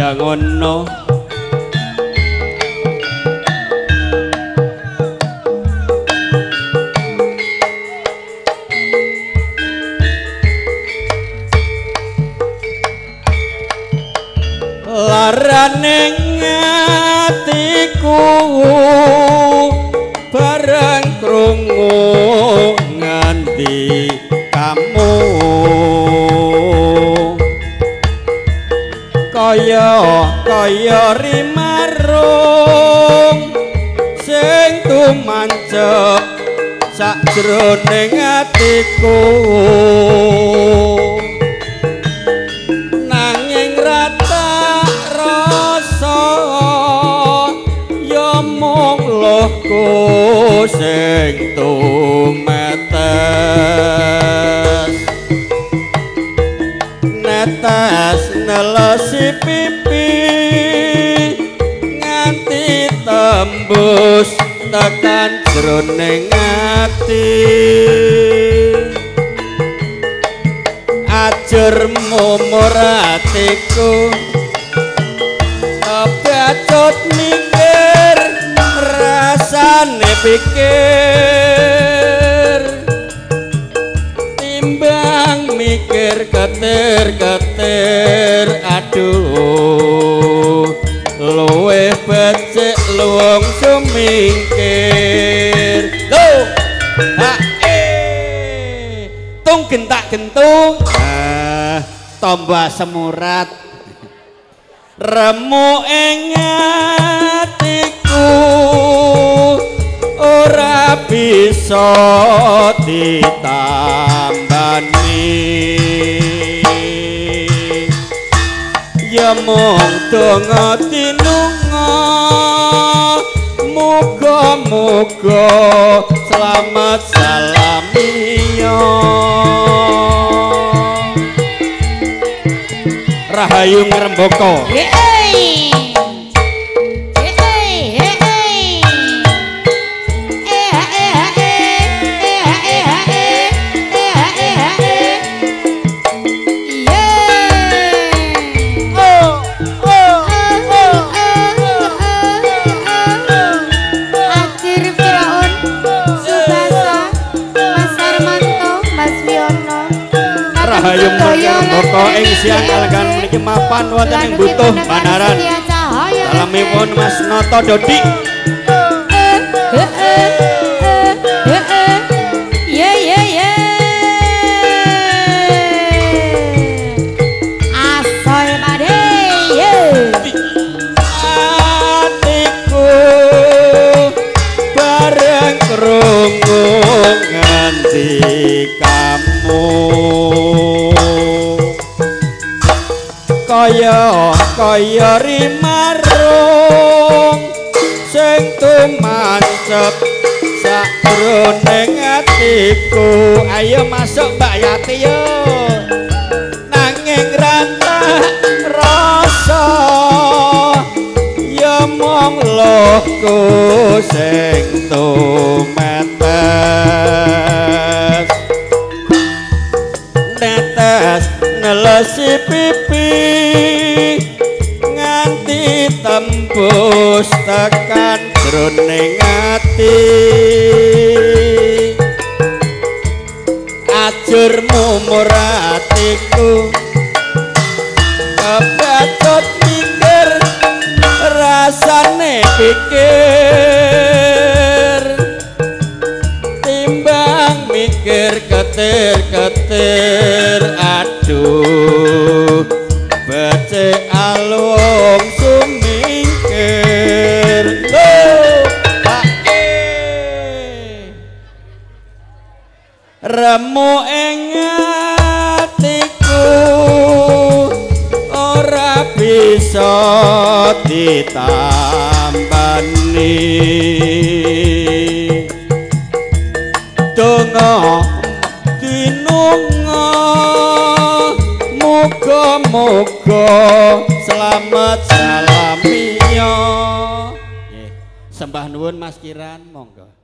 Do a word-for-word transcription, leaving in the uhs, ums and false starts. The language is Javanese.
ya ngono laraning atiku bareng krungu nganti kamu kaya kaya rimarung sing tumancep sakjroning atiku nanging rata rasa ya mung lohku sing tumetes netes nelesi pipi nganti tembus tekan jroning ati ajur mumur atiku kebacut mikir rasane pikir timbang mikir ketir-ketir aduh luwih becik luwung sumingkir lho ha eh tung gentak gentung ah tambah semurat remu ing atiku ora bisa ditambani ya mung donga tinunga muga-muga selamat salamiya rahayu ngrembaka Hayung Moko ing siang kalegan mriki mapan wonten ing butuh Banaran. Salamipun Mas Noto Dodi. Ye ye ye. Asoy made ye. Atiku bareng krungu nganti kamu kaya kaya rimarung sing tumancep sakjroning atiku ayo masuk Mbak Yati yo nanging rantah rasa ya mung lohku sing tumetes netes nelesi pipi nganti tembus tekan jroning ati ajur mumur atiku kebacut mikir rasane pikir timbang mikir ketir-ketir aduh becik alung sumingkir lho pae remu ing atiku ora bisa ditambani donga dinunga muga-muga selamat salamiya nggih sembah nuwun Mas Kiran monggo